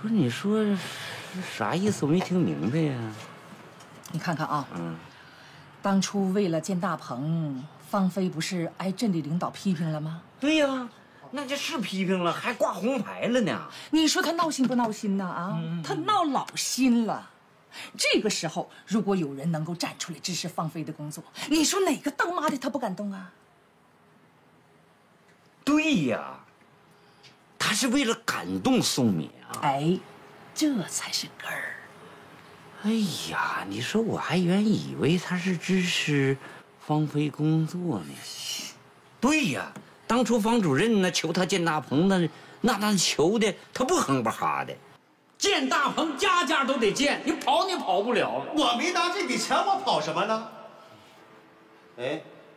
不是你说啥意思？我没听明白呀。 你看看啊，当初为了见大鹏，芳菲不是挨镇里领导批评了吗？ 对呀，那这是批评了，还挂红牌了呢。 你说他闹心不闹心呢？啊，他闹老心了。这个时候，如果有人能够站出来支持芳菲的工作，你说哪个当妈的他不感动啊？ 对呀，他是为了感动宋敏啊。 哎，这才是根儿。 哎呀，你说我还原以为他是支持芳菲工作呢。对呀，当初方主任呢求他见大鹏，那求的他不哼不哈的。见大鹏家家都得见，你跑不了。 我没拿这笔钱，我跑什么呢？哎，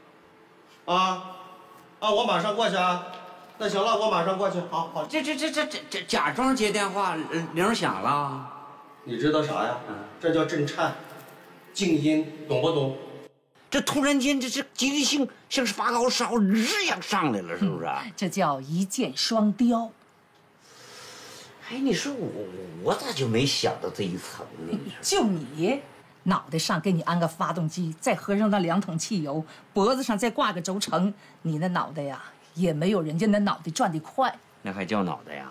我马上过去啊。那行了，我马上过去。好。 这假装接电话，铃响了。 你知道啥呀？这叫震颤，静音，懂不懂？ 这突然间，这积极性像是发高烧日一样上来了，是不是？ 这叫一箭双雕。 哎，你说我咋就没想到这一层呢？ 就你脑袋上给你安个发动机，再合上那2桶汽油，脖子上再挂个轴承，你那脑袋呀也没有人家那脑袋转得快。 那还叫脑袋呀？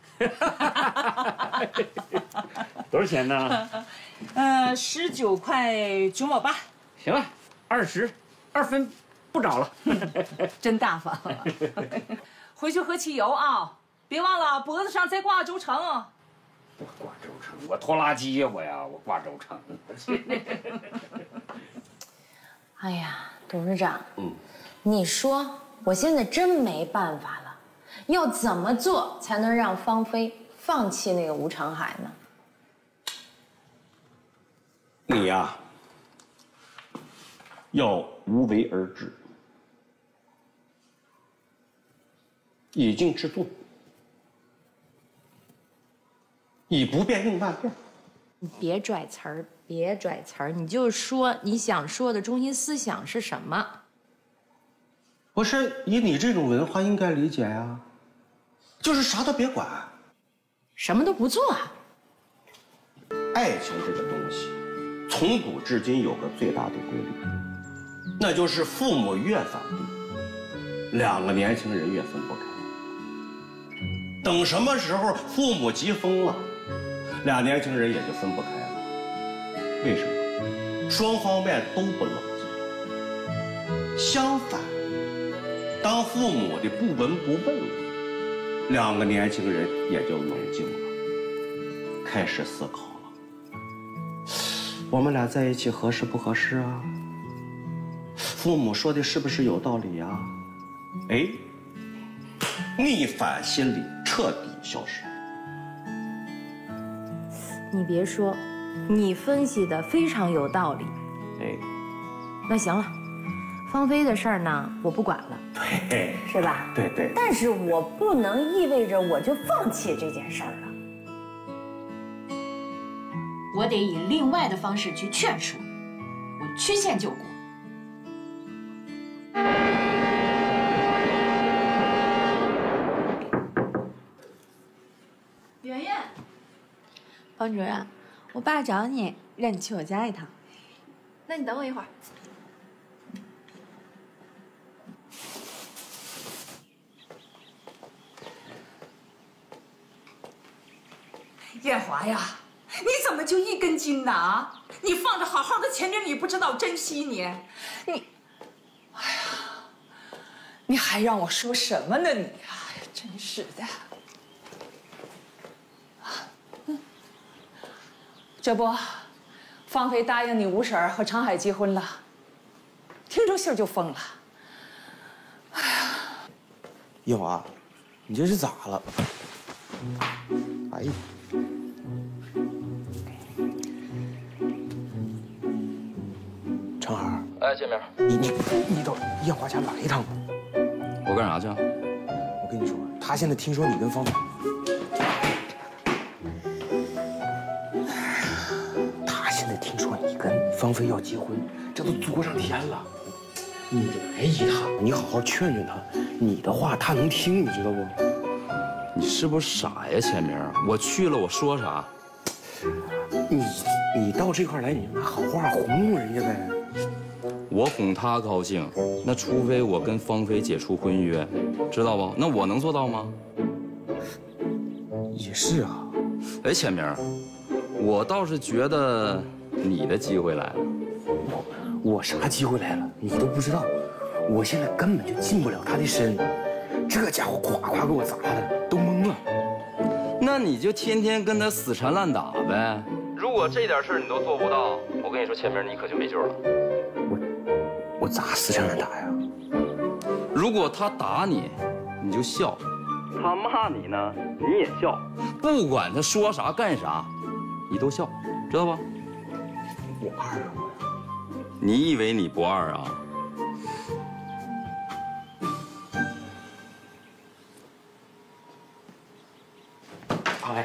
多少钱呢 ？19块9毛8。 行了，20，2分不找了。 真大方。回去喝汽油啊！别忘了脖子上再挂轴承。 我挂轴承，我拖拉机呀，我挂轴承。 哎呀，董事长，你说我现在真没办法了，要怎么做才能让芳菲放弃那个吴长海呢？ 你呀，要无为而治，以静制动，以不变应万变。 你别拽词儿，别拽词儿，你就说你想说的中心思想是什么？ 不是以你这种文化应该理解呀，就是啥都别管， 什么都不做啊。 爱情这个东西，从古至今有个最大的规律，那就是父母越反对，2个年轻人越分不开。等什么时候父母急疯了，2年轻人也就分不开了。为什么？双方面都不冷静。相反，当父母的不闻不问了，2个年轻人也就冷静了，开始思考了。我们俩在一起合适不合适啊？父母说的是不是有道理啊？哎，逆反心理彻底消失。 你别说，你分析的非常有道理。 哎， 那行了，芳菲的事儿呢，我不管了， 对， 是吧？ 对对。 但是我不能意味着我就放弃这件事儿了。我得以另外的方式去劝说，我曲线救国。 圆圆，方主任，我爸找你，让你去我家一趟。那你等我一会儿。 艳华呀，你怎么就一根筋呢？你放着好好的钱，你不知道珍惜你，哎呀，你还让我说什么呢你？哎呀，真是的。这不，芳菲答应你吴婶儿和长海结婚了，听着信儿就疯了。哎呀， 艳华，你这是咋了？哎呀！长海， 哎，建明， 你到艳华家来一趟吧。 我干啥去啊？ 我跟你说，他现在听说你跟芳菲，他现在听说你跟芳菲要结婚，这都作上天了。你来一趟，你好好劝劝他，你的话他能听，你知道不？ 你是不是傻呀，千明？我去了，我说啥？ 你到这块来，你就拿好话哄哄人家呗。 我哄她高兴，那除非我跟芳菲解除婚约，知道不？那我能做到吗？ 也是啊。 哎，千明，我倒是觉得你的机会来了。 我啥机会来了？你都不知道。我现在根本就近不了他的身，这家伙夸夸给我砸的，都懵了。 那你就天天跟他死缠烂打呗。如果这点事你都做不到，我跟你说，千明，你可就没救了。 我咋死缠烂打呀？ 如果他打你，你就笑；他骂你呢，你也笑。不管他说啥干啥，你都笑，知道吧？ 我二啊！ 你以为你不二啊？ 哎，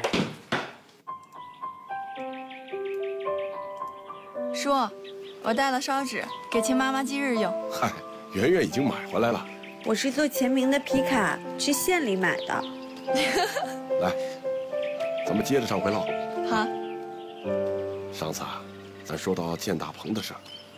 叔，我带了烧纸给亲妈妈忌日用。 嗨，圆圆已经买回来了。 我是做钱明的皮卡，去县里买的。 来，咱们接着上回唠。 好。 上次啊，咱说到建大棚的事儿。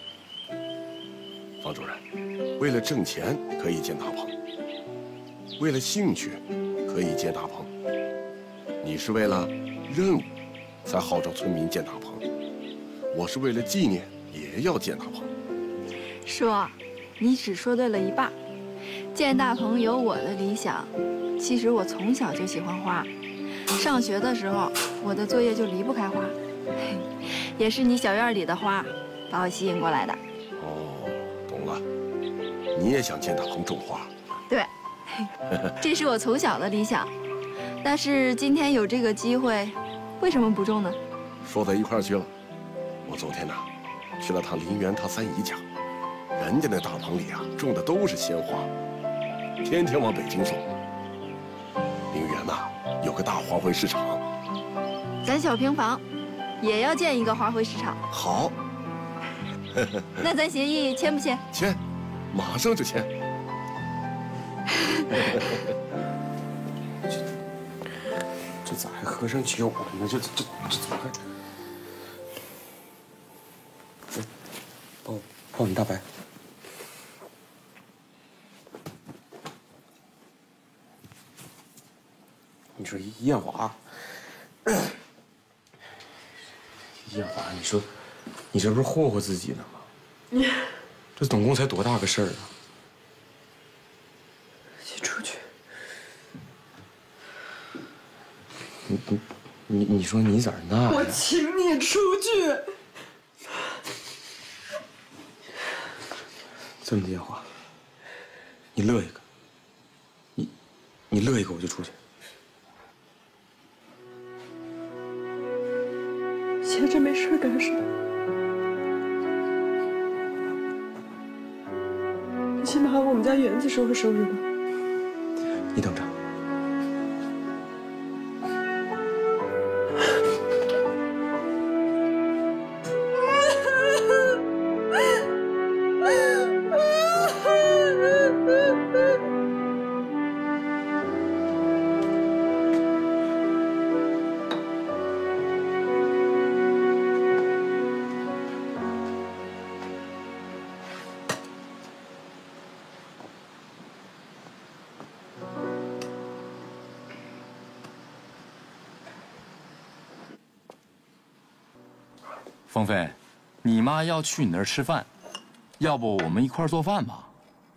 方主任，为了挣钱可以建大棚，为了兴趣可以建大棚。你是为了任务才号召村民建大棚，我是为了纪念也要建大棚。 叔，你只说对了一半。建大棚有我的理想，其实我从小就喜欢花，上学的时候我的作业就离不开花，也是你小院里的花把我吸引过来的。 哦，懂了，你也想建大棚种花？ 对，这是我从小的理想。但是今天有这个机会，为什么不种呢？ 说在一块儿去了。我昨天呢，去了趟林园他三姨家，人家那大棚里啊种的都是鲜花，天天往北京送。林园呐有个大花卉市场， 咱小平房也要建一个花卉市场。 好， 那咱协议签不签？ 签，马上就签。 这咋还喝上酒了呢？这怎么还？抱你大白。你说艳华，艳华，你说你这不是霍霍自己呢吗？这总共才多大个事儿啊！你出去。你说你咋那？ 我请你出去。 这么的，艳华，你乐一个，你乐一个我就出去。 闲着没事干啥？你先把我们家园子收拾收拾吧。 你等着。 芳菲，你妈要去你那儿吃饭，要不我们一块儿做饭吧？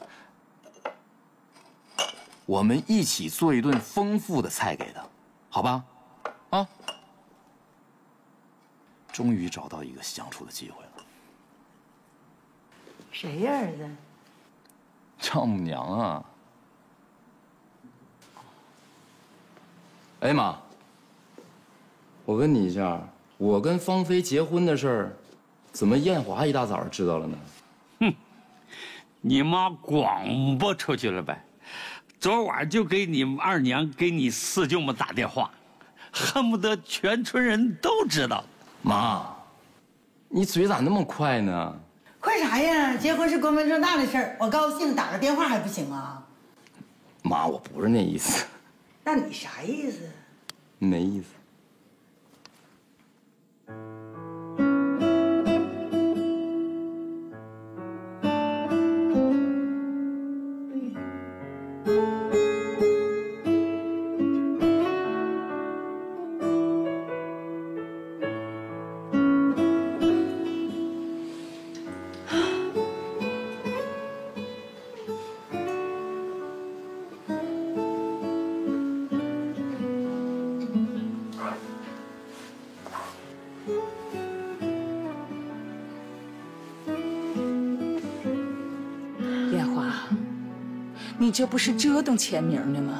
我们一起做一顿丰富的菜给她，好吧？啊！终于找到一个相处的机会了。 谁呀，儿子？ 丈母娘啊！哎妈，我问你一下。我跟芳菲结婚的事儿，怎么艳华一大早知道了呢？ 哼，你妈广播出去了呗。昨晚就给你二娘给你四舅母打电话，恨不得全村人都知道。 妈，你嘴咋那么快呢？ 快啥呀？结婚是光明正大的事儿，我高兴打个电话还不行啊？ 妈，我不是那意思。 那你啥意思？ 没意思。 你这不是折腾签名呢吗？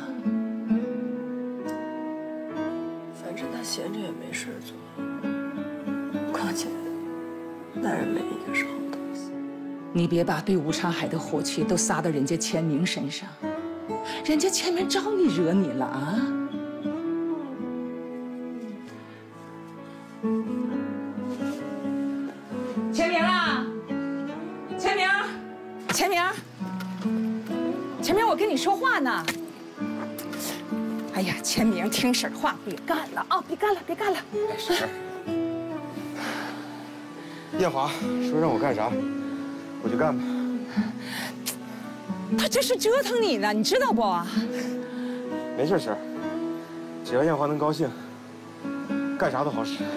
反正他闲着也没事做，况且男人没一个是好东西。 你别把对吴长海的火气都撒到人家签名身上，人家签名招你惹你了啊？签名啦！签名！签名！签名，我跟你说话呢。哎呀，签名听婶话，别干了啊！别干了，别干了。 是。艳华说让我干啥，我就干吧。 他这是折腾你呢，你知道不？ 没事，婶儿，只要艳华能高兴，干啥都好使。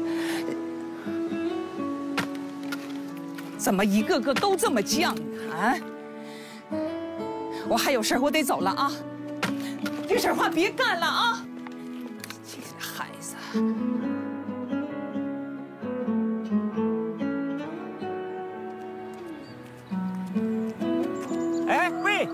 怎么一个个都这么犟啊？我还有事，我得走了啊！听婶话，别干了啊！这个孩子。 哎，喂！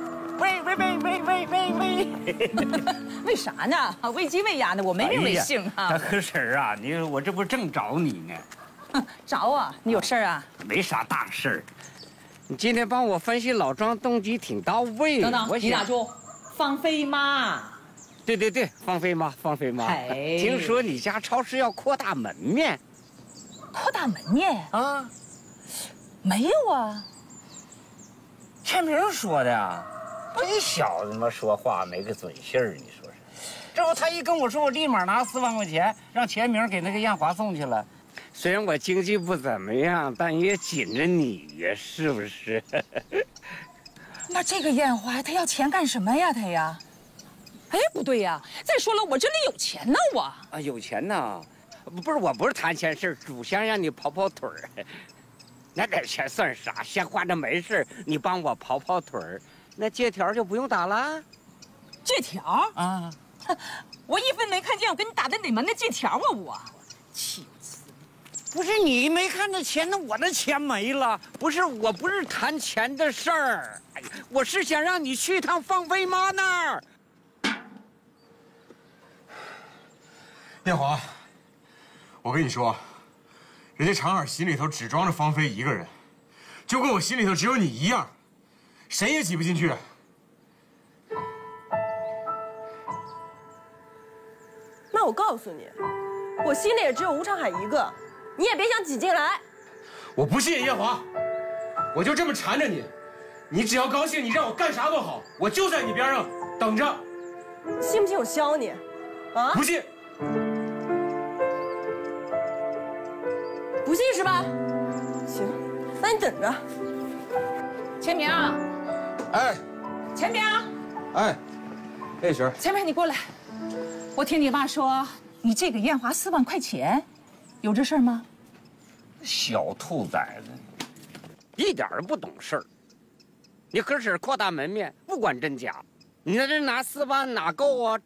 为啥呢？喂鸡喂鸭的，我没名没姓啊！ 可婶儿啊，我这不正找你呢。 找我？你有事啊？ 没啥大事儿。你今天帮我分析老庄动机挺到位。 等等，你打住！芳菲妈。 对，芳菲妈。听说你家超市要扩大门面。 扩大门面啊？ 没有啊。 签名说的呀。这小子妈说话没个准信儿，你说是？这不他一跟我说，我立马拿4万块钱让签名给那个艳华送去了。虽然我经济不怎么样，但也紧着你呀，是不是？ 那这个艳华她要钱干什么呀？她呀？哎，不对呀！再说了，我这里有钱呢，我。 啊，有钱呢？不是，我不是谈钱事儿，主想让你跑跑腿儿。那点钱算啥？闲花着没事，你帮我跑跑腿儿，那借条就不用打了。 借条啊？ 我一分没看见，我给你打的哪门的借条啊？我气死！ 不是你没看到钱，那我的钱没了。不是，我不是谈钱的事儿，哎呀，我是想让你去趟芳菲妈那儿。 艳华，我跟你说，人家长耳心里头只装着芳菲一个人，就跟我心里头只有你一样，谁也挤不进去。 那我告诉你，我心里也只有吴长海一个，你也别想挤进来。 我不信，艳华，我就这么缠着你，你只要高兴，你让我干啥都好，我就在你边上等着。 信不信我削你？啊？ 不信。 不信是吧？行，那你等着。 签名。 哎。 签名。 哎，哎，婶儿。 签名，你过来。我听你爸说，你这个艳华4万块钱，有这事儿吗？ 小兔崽子，一点儿不懂事儿。你可是扩大门面，不管真假。你在这拿4万哪够啊？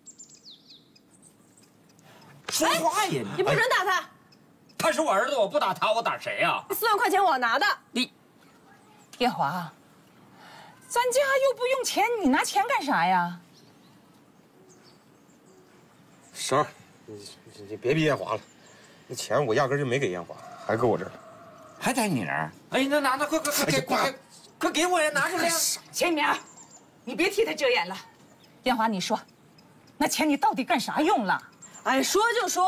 说话呀！ 你不准打他。 他是我儿子，我不打他，我打谁呀？ 这4万块钱我拿的。 你，艳华，咱家又不用钱，你拿钱干啥呀？ 婶儿，你别逼艳华了，那钱我压根就没给艳华，还搁我这儿， 还在你那儿？哎，那拿快给我呀，拿出来！ 签名，你别替他遮掩了。艳华，你说，那钱你到底干啥用了？ 哎，说就说，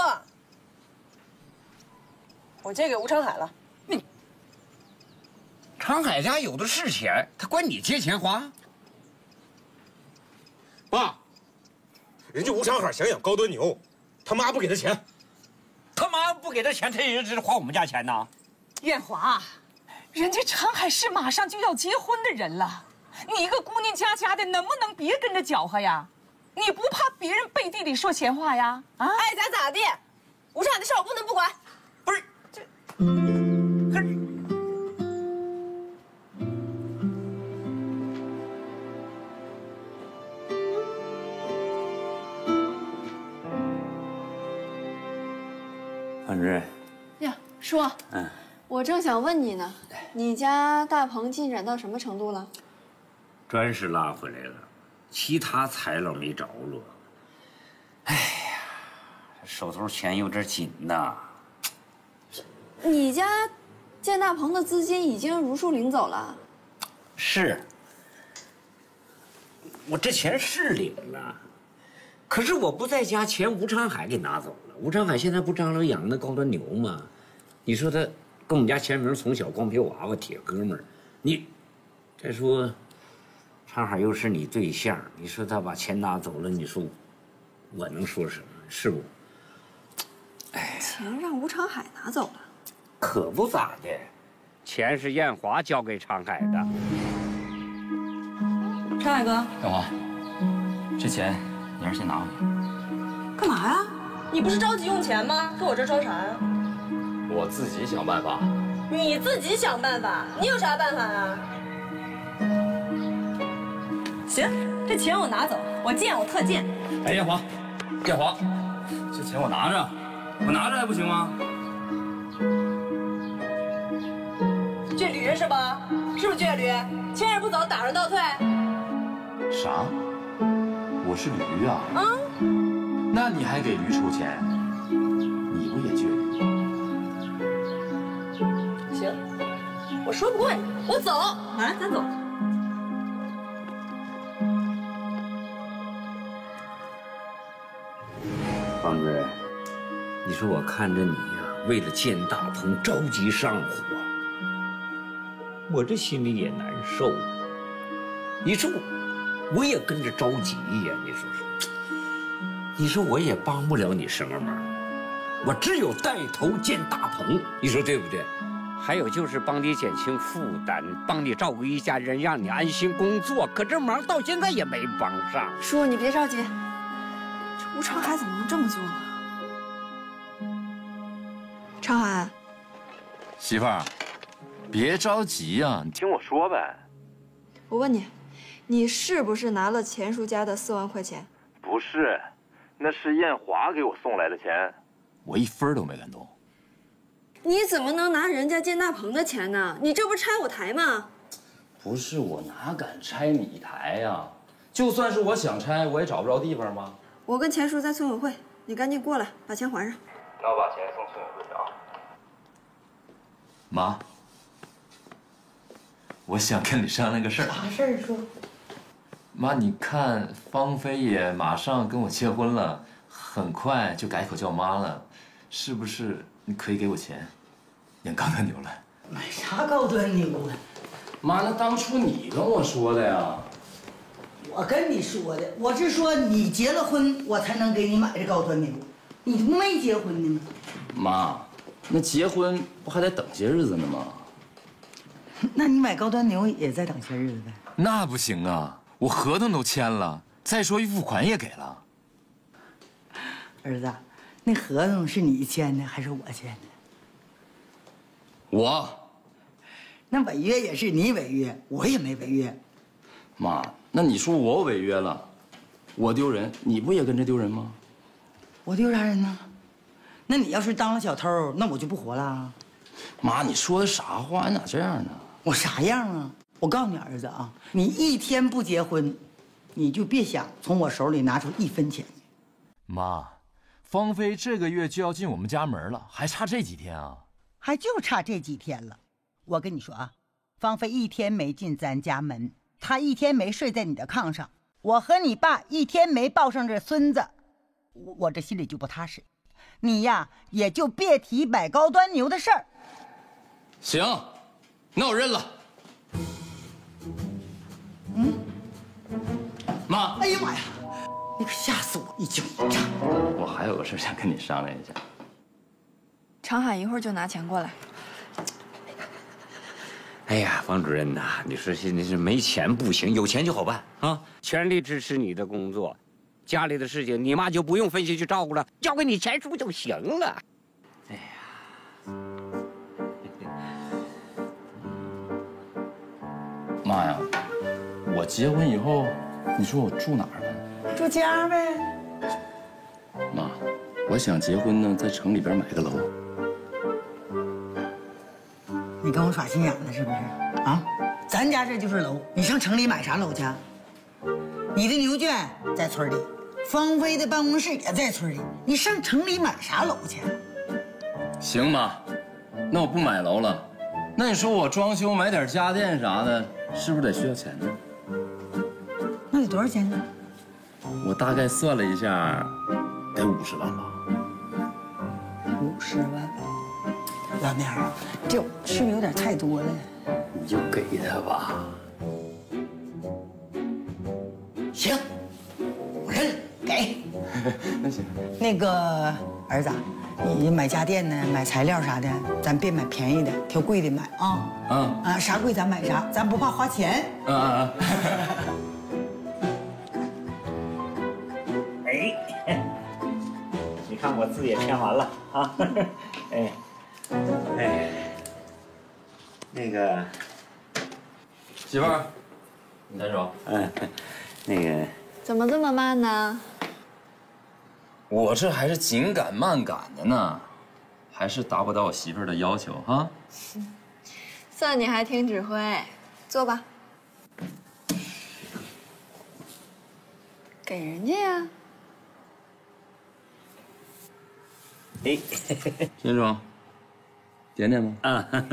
我借给吴长海了。 你，长海家有的是钱，他管你借钱花？ 爸， 人家吴长海想养高端牛，他妈不给他钱。 他妈不给他钱，他也是花我们家钱呐。 艳华，人家长海是马上就要结婚的人了，你一个姑娘家家的，能不能别跟着搅和呀？你不怕别人背地里说闲话呀？啊， 爱咋咋地，吴长海的事我不能不管。 不是这，可是。方主任呀，叔，我正想问你呢，你家大棚进展到什么程度了？ 砖是拉回来了，其他材料没着落。哎呀，手头钱有点紧呐。 你家建大棚的资金已经如数领走了。 是，我这钱是领了，可是我不在家，钱吴长海给拿走了。吴长海现在不张罗养那高端牛吗？你说他跟我们家钱明从小光皮娃娃铁哥们儿，你再说长海又是你对象，你说他把钱拿走了，你说我能说什么？是不？哎， 钱让吴长海拿走了， 可不咋的，钱是艳华交给长海的。 长海哥， 艳华，这钱你还是先拿回去。 干嘛呀？你不是着急用钱吗？跟我这装啥呀？ 我自己想办法。 你自己想办法？你有啥办法啊？行，这钱我拿走，我贱我特贱。 哎，艳华，艳华，这钱我拿着，我拿着还不行吗？ 倔驴是吧？是不是倔驴？钱也不走，打算倒退？ 啥？我是驴啊？那你还给驴出钱？你不也倔驴？ 行，我说不过你，我走。来，咱走。 方主任，你说我看着你呀，为了建大棚着急上火，我这心里也难受。你说我也跟着着急呀，你说是？你说我也帮不了你什么忙，我只有带头建大棚，你说对不对？还有就是帮你减轻负担，帮你照顾一家人，让你安心工作。可这忙到现在也没帮上。 叔，你别着急，这吴长海怎么能这么做呢？长海， 媳妇儿，别着急呀，你听我说呗。 我问你，你是不是拿了钱叔家的4万块钱？ 不是，那是艳华给我送来的钱，我一分都没敢动。 你怎么能拿人家建大棚的钱呢？你这不拆我台吗？ 不是，我哪敢拆你台呀？就算是我想拆，我也找不着地方吗？ 我跟钱叔在村委会，你赶紧过来把钱还上。 那我把钱送村委会去啊。妈，我想跟你商量个事儿。 啥事儿说？ 妈，你看芳菲也马上跟我结婚了，很快就改口叫妈了，是不是你可以给我钱养高端牛了？ 买啥高端牛啊？ 妈，那当初你跟我说的呀。 我跟你说的，我是说你结了婚，我才能给你买这高端牛。你不没结婚呢吗？ 妈，那结婚不还得等些日子呢吗？ 那你买高端牛也再等些日子呗。 那不行啊，我合同都签了，再说预付款也给了。 儿子，那合同是你签的还是我签的？ 我。 那违约也是你违约，我也没违约。 妈，那你说我违约了，我丢人，你不也跟着丢人吗？ 我丢啥人呢？那你要是当了小偷，那我就不活了。 妈，你说的啥话？你咋这样呢？ 我啥样啊？我告诉你儿子啊，你一天不结婚，你就别想从我手里拿出1分钱。 妈，芳菲这个月就要进我们家门了，还差这几天啊？ 还就差这几天了。我跟你说啊，芳菲一天没进咱家门，她一天没睡在你的炕上，我和你爸一天没抱上这孙子，我这心里就不踏实。你呀，也就别提买高端牛的事儿。 行，那我认了。妈， 哎呀妈呀， 那可吓死我一惊一乍。 我还有个事想跟你商量一下。 长海一会儿就拿钱过来。 哎呀，方主任呐，你说现在是没钱不行，有钱就好办啊！全力支持你的工作，家里的事情你妈就不用分心去照顾了，交给你钱叔就行了。哎呀， 妈呀，我结婚以后，你说我住哪儿呢？ 住家呗。 妈，我想结婚呢，在城里边买个楼。 你跟我耍心眼子是不是？啊，咱家这就是楼，你上城里买啥楼去？你的牛圈在村里，芳菲的办公室也在村里，你上城里买啥楼去？ 行妈，那我不买楼了。那你说我装修买点家电啥的，是不是得需要钱呢？ 那得多少钱呢？ 我大概算了一下，得50万吧。 50万。老妹儿，这是不是有点太多了？ 你就给他吧。行，我认了，给。 那行。 那个儿子，你买家电呢，买材料啥的，咱别买便宜的，挑贵的买啊。啥贵咱买啥，咱不怕花钱。哎，你看我字也签完了啊。哎，那个媳妇儿，你先说。 那个怎么这么慢呢？ 我这还是紧赶慢赶的呢，还是达不到我媳妇儿的要求哈。 算你还挺指挥，坐吧。给人家呀。 哎， 先生。点点吗？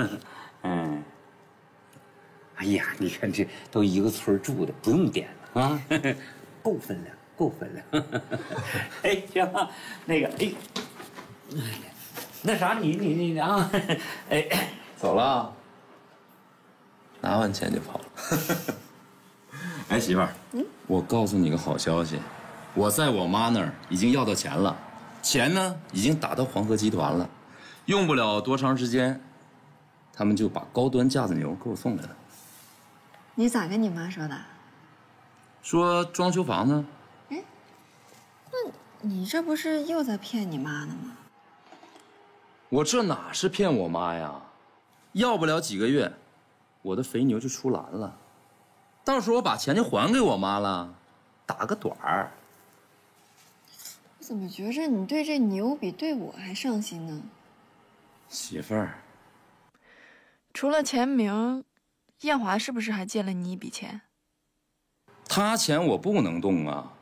哎呀，你看这都一个村住的，不用点了啊，够分量，够分量。哎，行，那个，哎，那啥，你啊，哎， 走了，拿完钱就跑了。哎，媳妇儿，我告诉你个好消息，我在我妈那儿已经要到钱了，钱呢已经打到黄河集团了。用不了多长时间，他们就把高端架子牛给我送来了。 你咋跟你妈说的？ 说装修房子。 哎，那你这不是又在骗你妈呢吗？ 我这哪是骗我妈呀？要不了几个月，我的肥牛就出栏了，到时候我把钱就还给我妈了，打个短儿。 我怎么觉着你对这牛比对我还上心呢？ 媳妇儿， 除了钱明，艳华是不是还借了你一笔钱？ 他钱我不能动啊。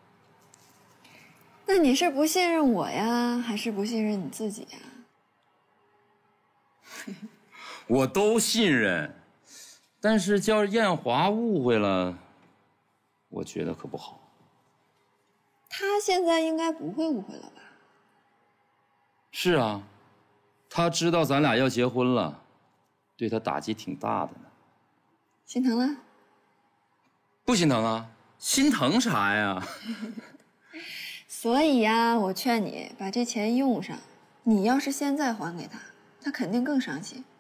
那你是不信任我呀，还是不信任你自己呀？ 我都信任，但是叫艳华误会了，我觉得可不好。 他现在应该不会误会了吧？ 是啊。他知道咱俩要结婚了，对他打击挺大的呢。 心疼了？ 不心疼啊，心疼啥呀？ 所以呀，我劝你把这钱用上。你要是现在还给他，他肯定更伤心。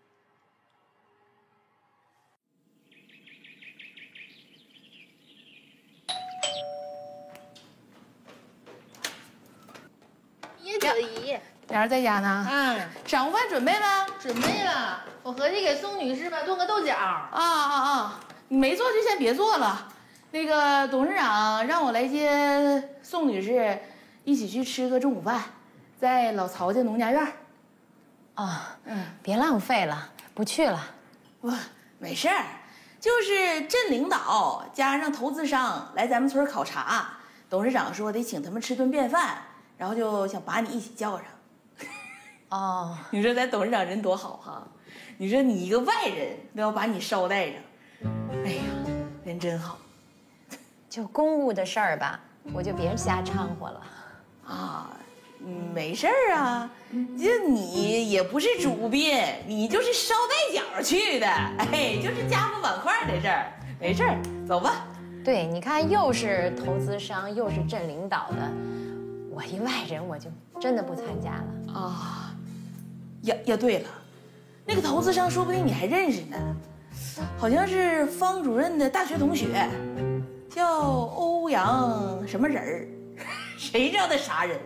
小姨，俩人在家呢。晌午饭准备了？准备了。我合计给宋女士吧炖个豆角。你没做就先别做了。那个董事长让我来接宋女士，一起去吃个中午饭，在老曹家农家院。 别浪费了，不去了。 不，没事儿，就是镇领导加上投资商来咱们村考察，董事长说得请他们吃顿便饭。然后就想把你一起叫上。你说咱董事长人多好哈！你说你一个外人都要把你捎带上，哎呀，人真好。 就公务的事儿吧，我就别瞎掺和了。 没事儿啊，这你也不是主编，你就是捎带脚去的，哎，就是家务碗筷的事儿，没事儿，走吧。 对，你看，又是投资商，又是镇领导的，我一外人，我就真的不参加了啊。呀，对了，那个投资商说不定你还认识呢，好像是方主任的大学同学，叫欧阳什么人儿，谁知道他啥人？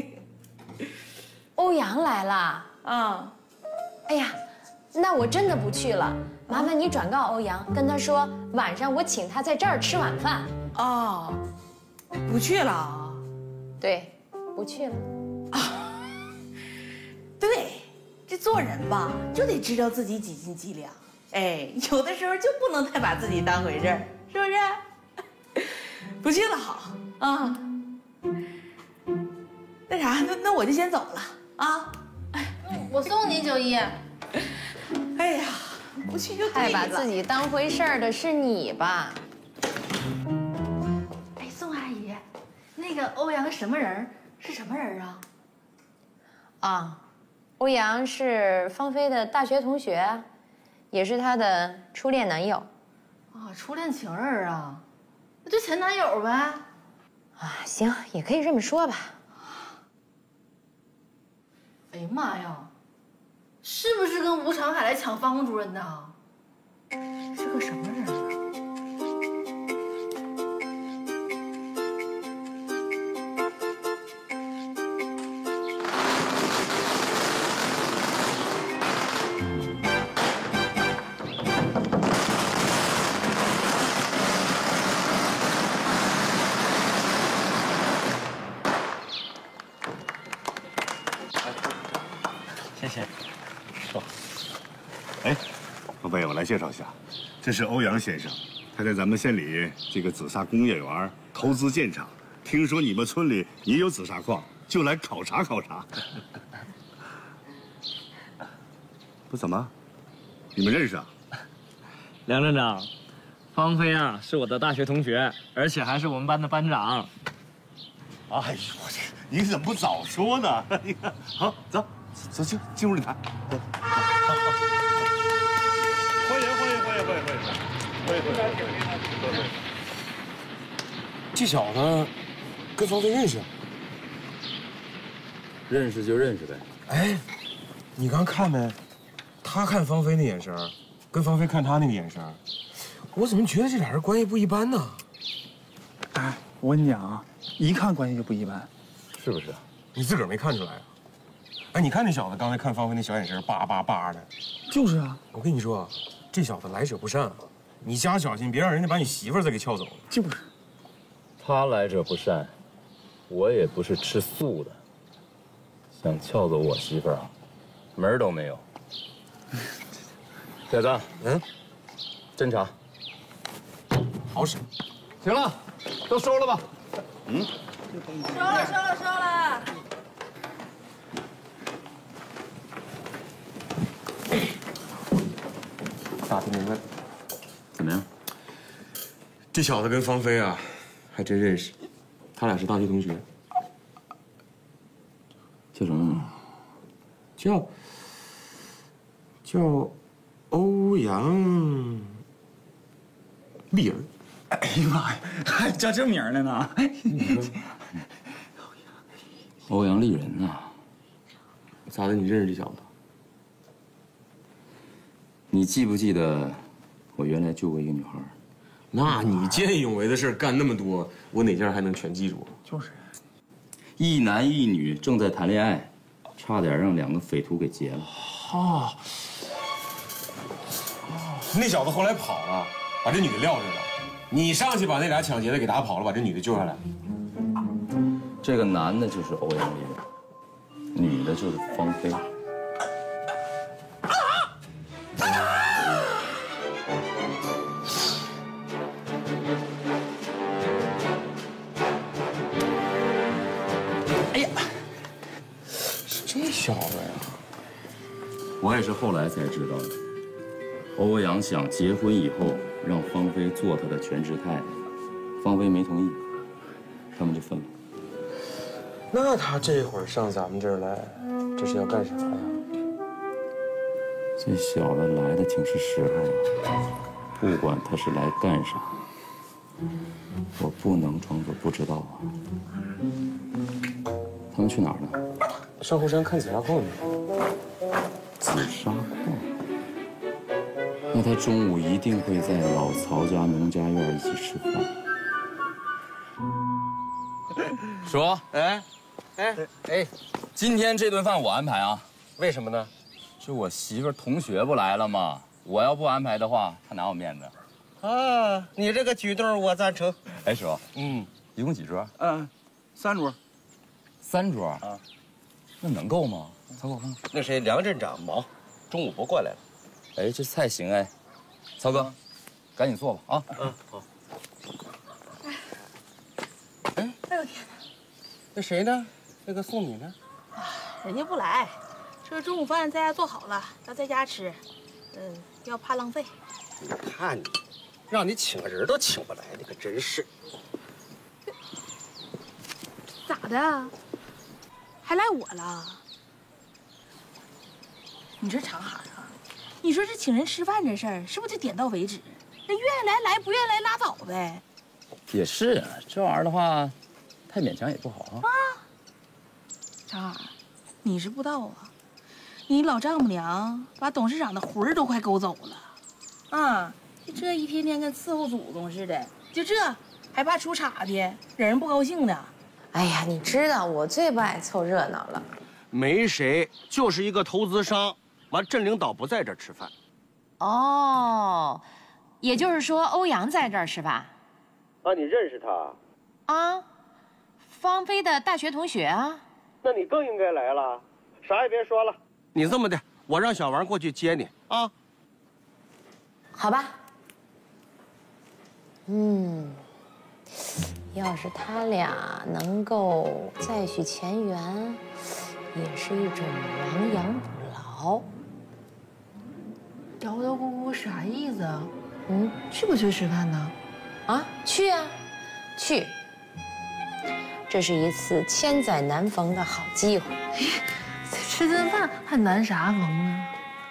欧阳来了啊！ 哎呀，那我真的不去了。麻烦你转告欧阳，跟他说晚上我请他在这儿吃晚饭。 哦，不去了。 对，不去了。 啊，对，这做人吧就得知道自己几斤几两。哎，有的时候就不能太把自己当回事儿，是不是？不去了好啊。那啥，那我就先走了啊。 我送你，9一。 哎呀，不去就对了。 太把自己当回事儿的是你吧？ 哎，宋阿姨，那个欧阳什么人是什么人啊？ 啊，欧阳是芳菲的大学同学，也是她的初恋男友。 啊，初恋情人啊，那就前男友呗。 啊，行，也可以这么说吧。 哎呀妈呀，是不是跟吴长海来抢方主任的？是个什么人啊？ 谢谢。 坐。哎，宝贝，我来介绍一下，这是欧阳先生，他在咱们县里这个紫砂工业园投资建厂，听说你们村里也有紫砂矿，就来考察考察。不怎么，你们认识啊？ 梁镇长，芳菲啊是我的大学同学，而且还是我们班的班长。 哎呦，我这你怎么不早说呢？你看，好，走。走，进入礼堂。欢迎！ 这小子跟芳菲认识？ 认识就认识呗。 哎，你刚看没？他看芳菲那眼神，跟芳菲看他那个眼神，我怎么觉得这俩人关系不一般呢？ 哎，我跟你讲啊，一看关系就不一般， 是不是？ 你自个儿没看出来啊？哎，你看那小子刚才看芳菲那小眼神，叭叭叭的。 就是啊， 我跟你说，这小子来者不善啊，你加小心，别让人家把你媳妇儿再给撬走了。 就是， 他来者不善，我也不是吃素的，想撬走我媳妇儿啊，门儿都没有。小子，侦查， 好使。 行了，都收了吧。 收了。 打听明白了， 怎么样？ 这小子跟芳菲啊，还真认识，他俩是大学同学。 叫什么名？ 叫欧阳丽人。 哎呀妈呀，还叫这名了呢？ 欧阳丽人呐， 咋的？你认识这小子？ 你记不记得我原来救过一个女孩？ 那你见义勇为的事干那么多，我哪件还能全记住？ 就是， 一男一女正在谈恋爱，差点让2个匪徒给劫了。 那小子后来跑了，把这女的撂着了。你上去把那俩抢劫的给打跑了，把这女的救下来。 这个男的就是欧阳丽人，女的就是芳菲。 哎呀，是这小子呀！ 我也是后来才知道的。欧阳想结婚以后让芳菲做他的全职太太，芳菲没同意，他们就分了。 那他这会儿上咱们这儿来，这是要干啥呀？ 这小子来的挺是时候啊！不管他是来干啥， 我不能装作不知道啊。他们去哪儿呢？ 上后山看紫砂矿去。 紫砂矿？那他中午一定会在老曹家农家院一起吃饭。说，哎，今天这顿饭我安排啊。 为什么呢？ 这我媳妇同学不来了吗？我要不安排的话，她哪有面子？ 啊，你这个举动我赞成。 哎，叔，一共几桌 ？3桌。 3桌啊？那能够吗？曹哥，我看看。 那谁，梁镇长忙，中午不过来了。 哎，这菜行哎，曹哥，赶紧做吧啊！ 好。 哎呦天哪！ 那谁呢？那个宋敏呢？ 人家不来，这中午饭在家做好了，要在家吃。要怕浪费。 你看你，让你请个人都请不来，你可真是。 咋的？还赖我了？你这长孩啊，你说这请人吃饭这事儿，是不是得点到为止？那愿意来来，不愿意来拉倒呗。 也是，这玩意儿的话，太勉强也不好啊。 长孩，你是不知道啊，你老丈母娘把董事长的魂儿都快勾走了，啊，这一天天跟伺候祖宗似的，就这还怕出岔劈，惹人不高兴呢。 哎呀，你知道我最不爱凑热闹了。 没谁，就是一个投资商，完镇领导不在这儿吃饭。 哦，也就是说欧阳在这儿是吧？ 啊，你认识他？ 啊，芳菲的大学同学啊。 那你更应该来了，啥也别说了。你这么的，我让小王过去接你啊。 好吧。要是他俩能够再续前缘，也是一种亡羊补牢。 叨叨咕咕啥意思啊？去不去吃饭呢？ 啊，去啊，去。这是一次千载难逢的好机会。 吃顿饭还难啥逢啊？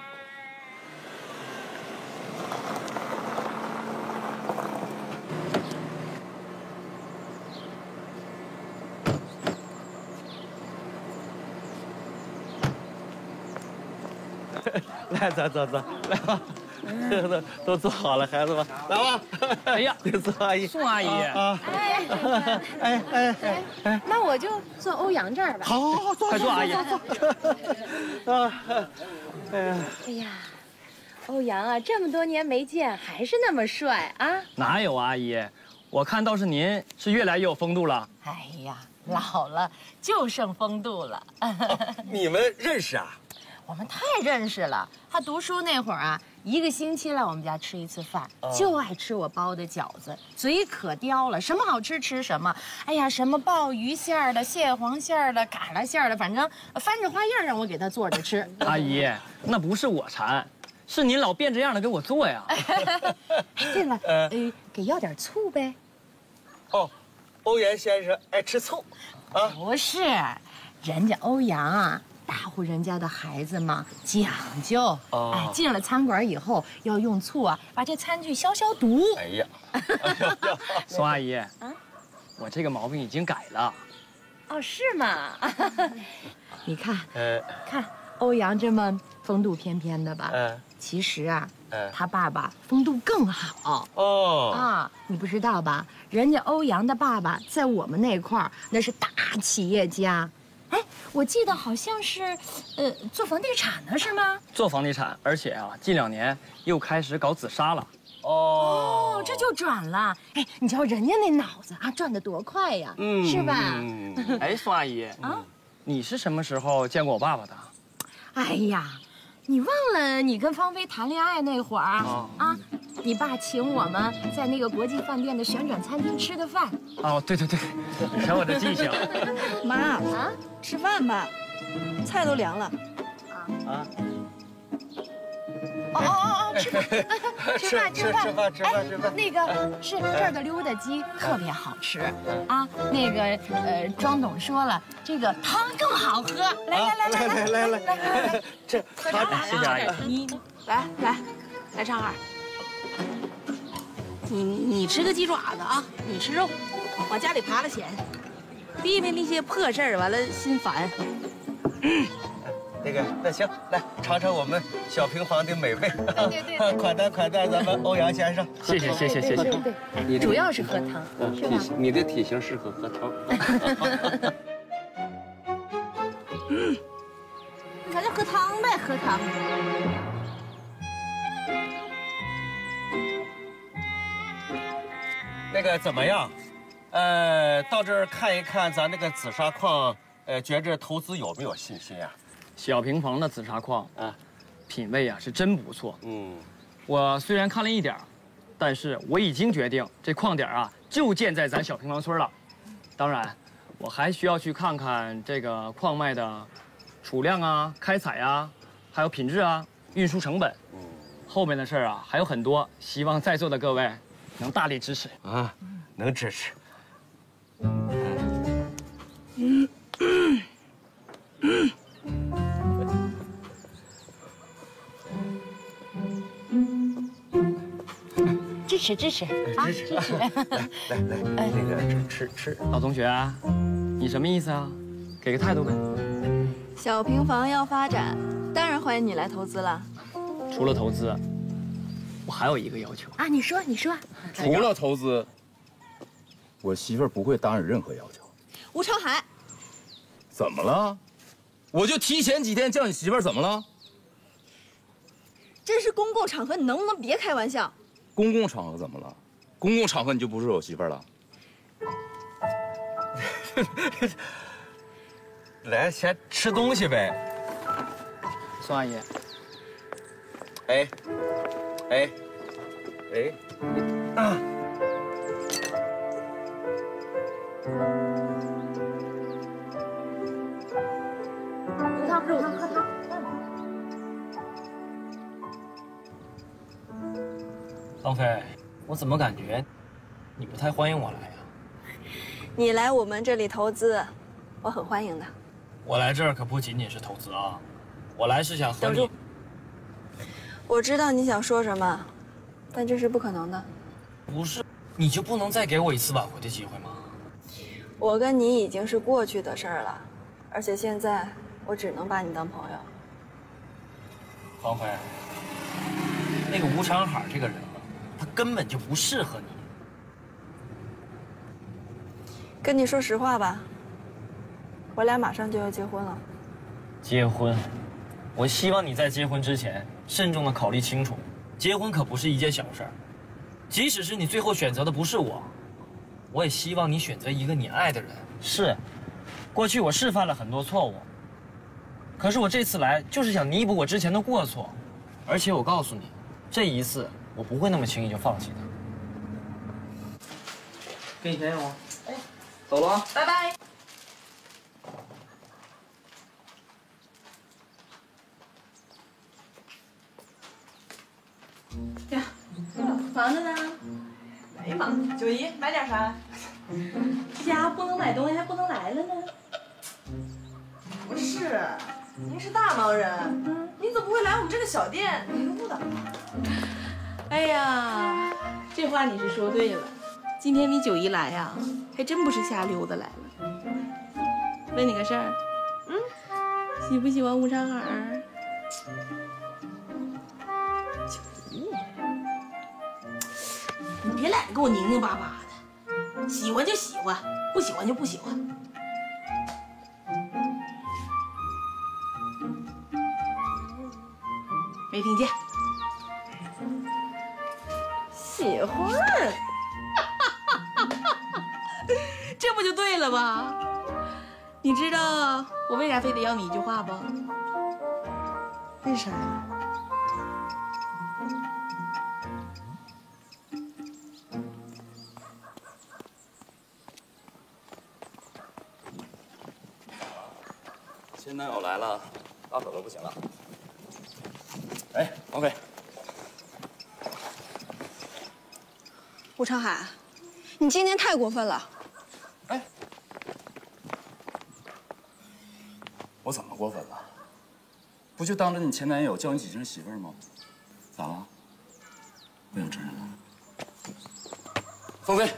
来，走，来吧，都做好了，孩子们，来吧。 哎呀， 宋阿姨， 宋阿姨， 那我就坐欧阳这儿吧。 好，坐， 快坐，阿姨。 哎呀，欧阳啊，这么多年没见，还是那么帅啊！ 哪有阿姨？我看倒是您是越来越有风度了。 哎呀，老了就剩风度了。 你们认识啊？ 我们太认识了。他读书那会儿啊，1个星期来我们家吃一次饭，就爱吃我包的饺子，嘴可刁了，什么好吃吃什么。哎呀，什么鲍鱼馅儿的、蟹黄馅儿的、嘎啦馅儿的，反正翻着花样让我给他做着吃。 阿姨，那不是我馋，是您老变着样的给我做呀。 对了，给要点醋呗。 哦，欧阳先生爱吃醋，啊？ 不是，人家欧阳啊。大户人家的孩子嘛，讲究。哎，进了餐馆以后要用醋啊，把这餐具消消毒。 哎呀， 宋阿姨，我这个毛病已经改了。 哦，是吗？你看，看欧阳这么风度翩翩的吧？其实啊，他爸爸风度更好。你不知道吧？人家欧阳的爸爸在我们那块儿那是大企业家。哎，我记得好像是，做房地产的是吗？ 做房地产，而且啊，近2年又开始搞紫砂了。 哦，这就转了。哎，你瞧人家那脑子啊，转得多快呀，是吧？ 哎，宋阿姨，你是什么时候见过我爸爸的？ 哎呀，你忘了你跟芳菲谈恋爱那会儿啊？你爸请我们在那个国际饭店的旋转餐厅吃的饭。 哦，对，瞧我这记性。 妈吃饭吧，菜都凉了。 吃饭。那个是这儿的溜达鸡特别好吃啊。那个庄董说了，这个汤更好喝。来， 这谢谢阿姨。 来，常儿。 你吃个鸡爪子啊，你吃肉，往家里扒拉钱，避免那些破事儿，完了心烦。 那行，来尝尝我们小平房的美味。 对， 款待咱们欧阳先生。 谢谢。 对，主要是喝汤，是吧？ 你的体型适合喝汤。 咱就喝汤呗，喝汤。 那个怎么样？到这儿看一看咱那个紫砂矿，觉着投资有没有信心啊？ 小平房的紫砂矿啊，品味啊是真不错。我虽然看了一点，但是我已经决定这矿点啊就建在咱小平房村了。当然，我还需要去看看这个矿脉的储量啊、开采啊，还有品质啊、运输成本。后面的事儿啊还有很多，希望在座的各位能大力支持啊，能支持。 支持啊！支持！ 来，那个吃。 老同学啊，你什么意思啊？给个态度呗。 小平房要发展，当然欢迎你来投资了。 除了投资，我还有一个要求啊！你说。 除了投资，我媳妇儿不会答应任何要求。 吴长海， 怎么了？我就提前几天叫你媳妇儿，怎么了？ 这是公共场合，你能不能别开玩笑？ 公共场合怎么了？公共场合你就不是我媳妇儿了？ 来，先吃东西呗。 宋阿姨。 哎啊！ 喝汤。 芳菲，我怎么感觉你不太欢迎我来呀？ 你来我们这里投资，我很欢迎的。 我来这儿可不仅仅是投资啊，我来是想和你。 我知道你想说什么，但这是不可能的。 不是，你就不能再给我一次挽回的机会吗？ 我跟你已经是过去的事儿了，而且现在我只能把你当朋友。 芳菲，那个吴长海这个人啊，他根本就不适合你。 跟你说实话吧，我俩马上就要结婚了。 结婚？我希望你在结婚之前慎重地考虑清楚，结婚可不是一件小事儿。即使是你最后选择的不是我，我也希望你选择一个你爱的人。是，过去我是犯了很多错误，可是我这次来就是想弥补我之前的过错，而且我告诉你，这一次我不会那么轻易就放弃的。给你钱用啊。哎，走了啊， 拜拜。呀，忙着呢。 没忙。九姨，买点啥？ 这家伙不能买东西还不能来了呢。 不是，您是大忙人，您怎么会来我们这个小店溜达？ 哎呀，这话你是说对了。今天你九姨来呀，还真不是瞎溜达来了。问你个事儿，喜不喜欢吴长海？九姨，你别懒得给我拧拧巴巴的，喜欢就喜欢，不喜欢就不喜欢。没听见？喜欢。这不就对了吗？你知道我为啥非得要你一句话不？ 为啥呀？ 新男友来了，大手都不行了。哎，王菲， 吴长海，你今天太过分了。 哎，我怎么过分了？不就当着你前男友叫你几声媳妇儿吗？咋了？不想承认了？ 芳菲。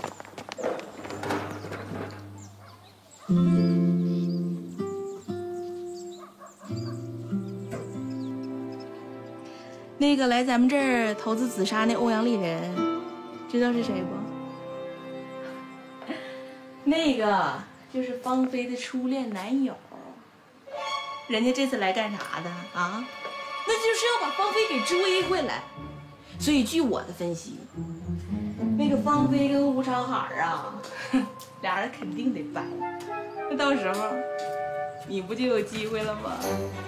那个来咱们这儿投资自杀那欧阳丽人，知道是谁不？那个就是芳菲的初恋男友。人家这次来干啥的啊？那就是要把芳菲给追回来。所以据我的分析，那个芳菲跟吴长海啊，俩人肯定得掰。那到时候你不就有机会了吗？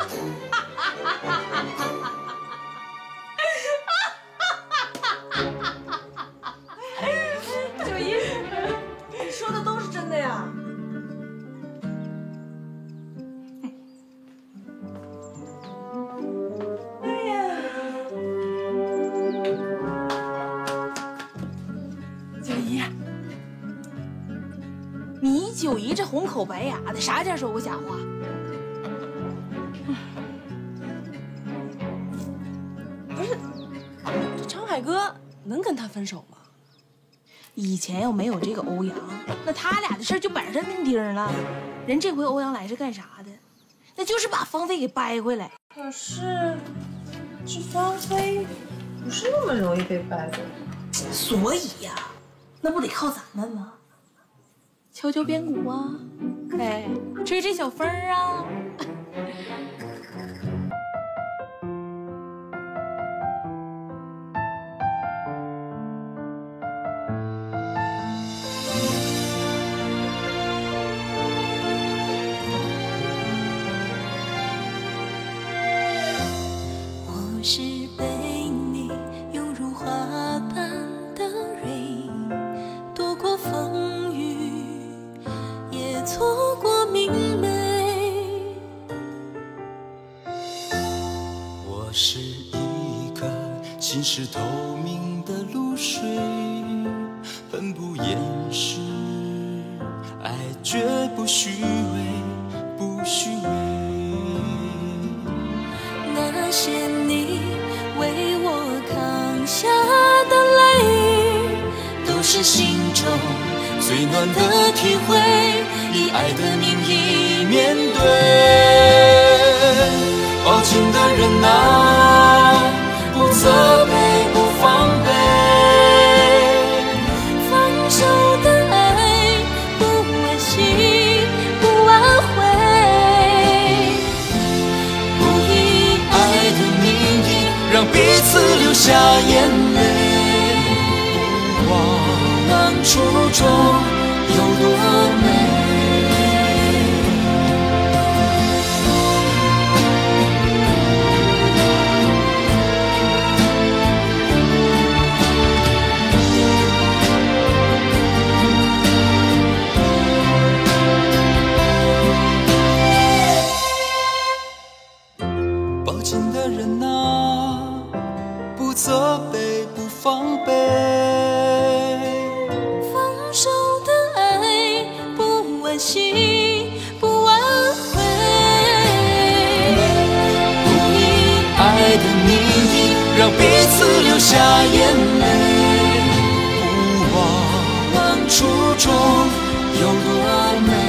九姨，你说的都是真的呀？ 哎呀，九姨，你九姨这红口白牙的，啥前说过假话？ 不是，这长海哥能跟他分手吗？ 以前要没有这个欧阳，那他俩的事儿就板上钉钉了。人这回欧阳来是干啥的？那就是把芳菲给掰回来。 可是，这芳菲不是那么容易被掰回来。 所以呀，那不得靠咱们吗？敲敲边鼓啊，哎，吹吹小风啊。 是被你拥入花瓣的蕊，躲过风雨，也错过明媚。 我是一颗心是透明的露水，本不掩饰，爱绝不虚伪，不虚伪。 那些你为我扛下的泪，都是心中最暖的体会，以爱的名义面对。抱紧的人啊，不责备，不防备，放手的爱不惋惜，不挽回，不以爱的名义让彼此流下眼泪。不忘初衷有多美。 抱紧的人啊，不责备，不防备， 放手的爱不惋惜，不挽回， 不以爱的名义让彼此流下眼泪。不忘初衷有多美。